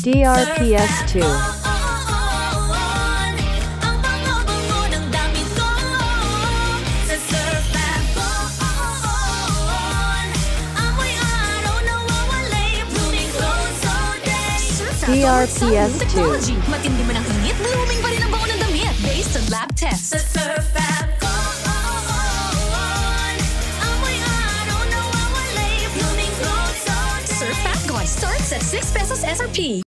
DRPS 2. DRPS 2. Matindi man ang init, blooming pa rin ang bango ng damit based on lab tests. Sa Surf Fab ko, amoy araw na wawalay, blooming clothes all day. Surf Fab Guy starts at 6 pesos SRP.